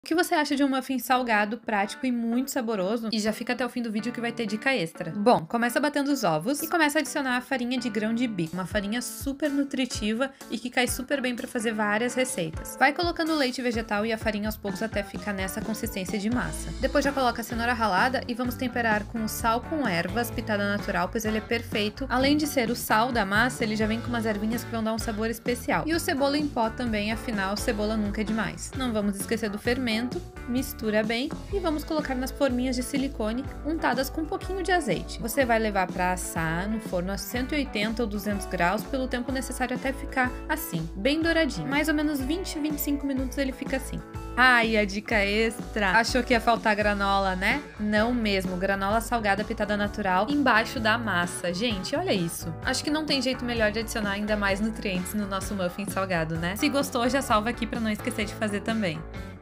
O que você acha de um muffin salgado, prático e muito saboroso? E já fica até o fim do vídeo que vai ter dica extra. Bom, começa batendo os ovos e começa a adicionar a farinha de grão de bico, uma farinha super nutritiva e que cai super bem para fazer várias receitas. Vai colocando o leite vegetal e a farinha aos poucos até ficar nessa consistência de massa. Depois já coloca a cenoura ralada e vamos temperar com o sal com ervas, pitada natural, pois ele é perfeito. Além de ser o sal da massa, ele já vem com umas ervinhas que vão dar um sabor especial. E o cebola em pó também, afinal, cebola nunca é demais. Não vamos esquecer do fermento. Mistura bem e vamos colocar nas forminhas de silicone untadas com um pouquinho de azeite. Você vai levar para assar no forno a 180 ou 200 graus pelo tempo necessário até ficar assim, bem douradinho. Mais ou menos 20-25 minutos ele fica assim. E a dica extra! Achou que ia faltar granola, né? Não mesmo, granola salgada pitada natural embaixo da massa. Gente, olha isso! Acho que não tem jeito melhor de adicionar ainda mais nutrientes no nosso muffin salgado, né? Se gostou, já salva aqui para não esquecer de fazer também.